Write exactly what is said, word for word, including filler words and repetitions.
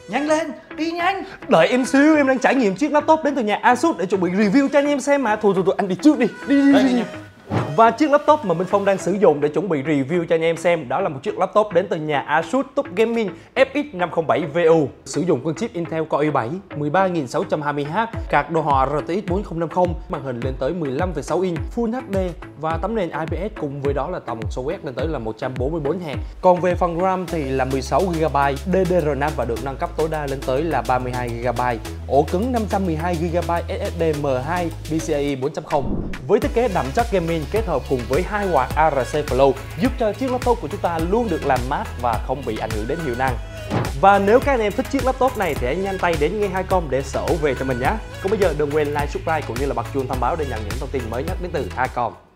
Nhanh lên, đi nhanh. Đợi em xíu, em đang trải nghiệm chiếc laptop đến từ nhà Asus để chuẩn bị review cho anh em xem mà. Thôi thôi thôi, anh đi trước đi. Đi đi, Đây, đi. Và chiếc laptop mà Minh Phong đang sử dụng để chuẩn bị review cho anh em xem đó là một chiếc laptop đến từ nhà Asus TUF Gaming F X năm không bảy V U, sử dụng con chip Intel Core i bảy mười ba nghìn sáu trăm hai mươi H, card đồ họa R T X bốn không năm không, màn hình lên tới mười lăm phẩy sáu inch Full H D và tấm nền I P S, cùng với đó là tổng số quét lên tới là một trăm bốn mươi bốn Hz. Còn về phần RAM thì là mười sáu gi ga bai D D R năm và được nâng cấp tối đa lên tới là ba mươi hai gi ga bai. Ổ cứng năm trăm mười hai gi ga bai S S D M hai PCIe bốn chấm không với thiết kế đậm chất gaming kết hợp cùng với hai quạt A R C Flow giúp cho chiếc laptop của chúng ta luôn được làm mát và không bị ảnh hưởng đến hiệu năng. Và nếu các anh em thích chiếc laptop này thì hãy nhanh tay đến ngay hai com để sở về cho mình nhé. Còn bây giờ đừng quên like, subscribe cũng như là bật chuông thông báo để nhận những thông tin mới nhất đến từ hai com.